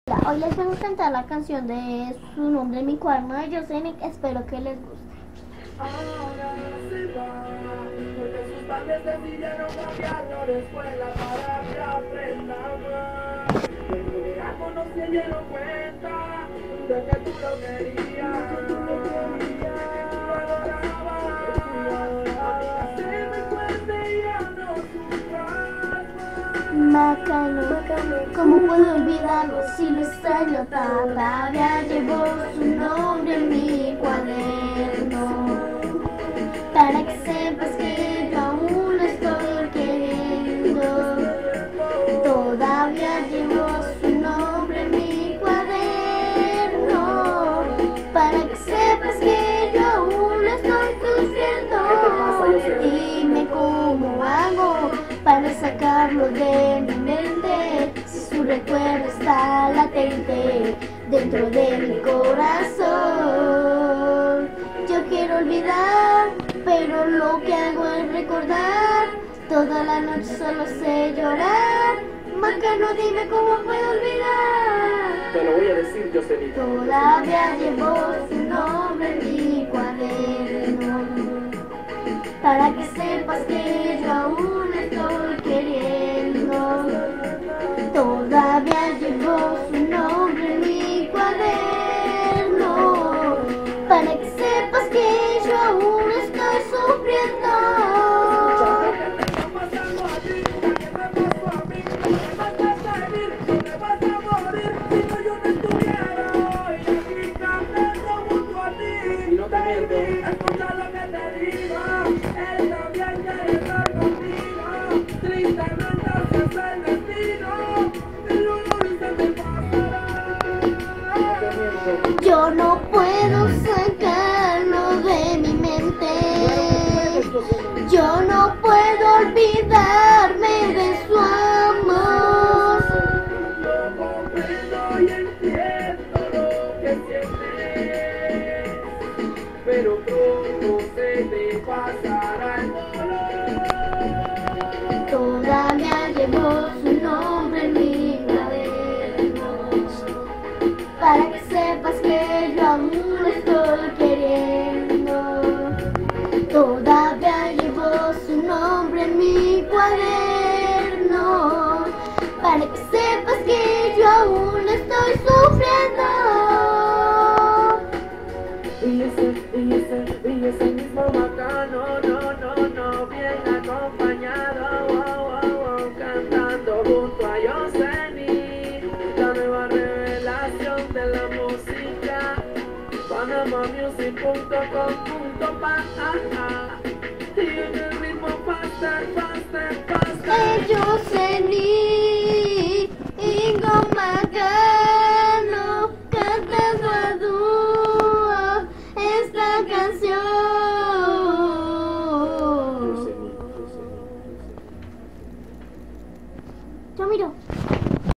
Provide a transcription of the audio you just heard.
Hoy les vengo a cantar la canción de Su nombre en mi cuaderno de Yosenic. Espero que les guste. Ahora se va, porque sus padres decidieron cambiarlo de escuela para que aprenda más. De algo no se dieron cuenta de que tú lo querías, de que tú lo adorabas. Se me fuerte y ya no sufras más. Macano, ¿cómo puedo olvidarlo si lo extraño? Todavía llevo su nombre en mi cuaderno, para que sepas que yo aún lo estoy queriendo. Todavía llevo su nombre en mi cuaderno, para que sepas que yo aún lo estoy sufriendo. Dime cómo hago para sacarlo de mi mente, si su recuerdo está latente dentro de mi corazón. Yo quiero olvidar, pero lo que hago es recordar. Toda la noche solo sé llorar. Macano, dime cómo puedo olvidar. Te lo voy a decir, Yosenic. Todavía llevo su nombre en mi cuaderno, para que sepas que yo aún estoy queriendo. Todavía llevo su nombre en mi cuaderno, para que sepas que yo aún estoy sufriendo. Y no te miento. Escucha lo que te digo, él también quiere estar contigo. Tristemente así es el destino, y luego se me pasará. Yo no puedo sacarlo de mi mente. Yo no puedo olvidarme de su amor. Lo comprendo y entiendo lo que sientes, pero pronto se te pasará el dolor. Todavía llevo su nombre en mi cuaderno, para que sepas que yo aún lo estoy queriendo. Todavía llevo su nombre en mi cuaderno, para que sepas que yo aún lo estoy sufriendo. Y ese mismo Macano, no, bien acompañado, cantando junto a Yosenic, la nueva revelación de la música, panamamusic.com.pa, y en el ritmo faster. Yosenic.